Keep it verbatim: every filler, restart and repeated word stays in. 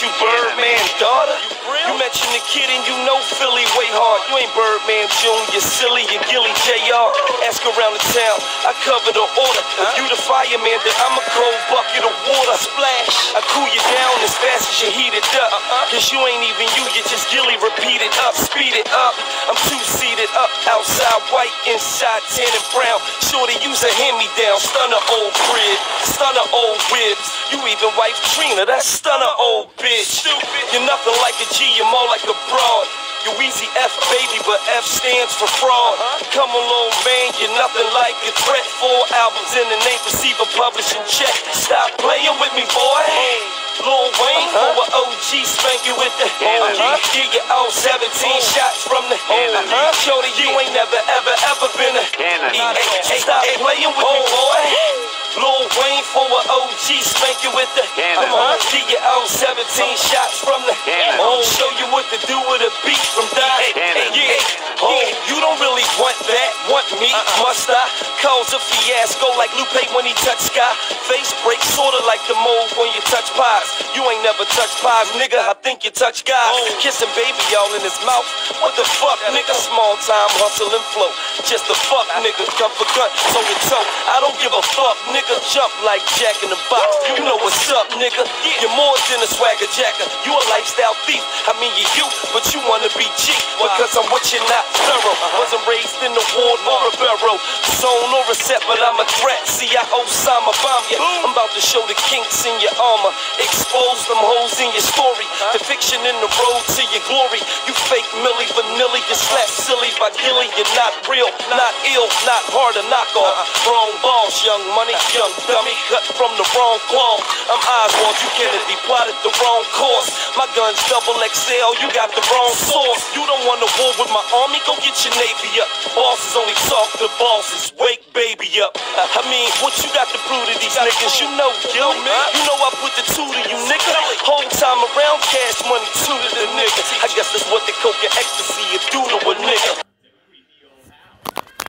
you Birdman, daughter? You mentioned the kid and you know Philly way hard. You ain't Birdman Junior, silly, you Gilly J R. Ask around the town, I cover the order. If you the fireman, then I'm a cold bucket of water. Splash, I cool you down as fast as you heat it up. Cause you ain't even you, you just Gilly repeat it up, speed it up. I'm two-seated up, outside white, inside tan and brown. Shorty use a hand-me-down, stunner old crib, stunner old whips. You even wife Trina, that stunner old bitch. You're nothing like a G, you're more like a broad. You easy F baby, but F stands for fraud. Come along, man, you're nothing like a threat. Four albums in the name, receive a publishing check. Stop playing with me, boy. Lil Wayne for an O G, spank you with the uh-huh. Give you all seventeen shots from the uh-huh. Shorty, you ain't never, ever, ever been a E A. Stop playing with me, boy. Lil Wayne for an O G, spank you with the uh-huh. Give you all seventeen shots from the uh-huh. Show you what to do with a beat from Die. Yeah, oh, you don't really want that, want me, uh-uh. must I? Cause a fiasco like Lupe when he touch Sky. Face break, sorta like the mold when you touch pies. You ain't never touched pies, nigga, I think you touch guys. Oh. Kissing baby all in his mouth. What the fuck, nigga? Small time hustle and flow. Just a fuck, nigga, gun for gun, toe to toe. I don't give a fuck, nigga, jump like Jack in the Box. You know what's up, nigga? You're more than a swagger jacker. You a lifestyle thief. I mean, you you, but you wanna be cheap because I'm what you're not thorough. Wasn't raised in the ward or a barrow, zone or a set, but I'm a threat. See, I Osama bomb ya. I'm about to show the kinks in your armor, expose them holes in your story. The fiction in the road to your glory. You fake Millie Vanilli, you slap silly by Gilly. You're not real, not ill, not hard to knock off. Wrong balls, young money, young dummy, cut from the wrong claw. I'm Oswald, you Kennedy, plotted the wrong course. My gun's double X L, you got the wrong source. You don't want a war with my army, go get your Navy up. Bosses only talk to bosses, wake baby up. I mean, what you got to prove to these niggas? You know, yo, man. You know I put the two to you, nigga. Whole time around, cash money, two to the nigga. I guess that's what they call your ecstasy.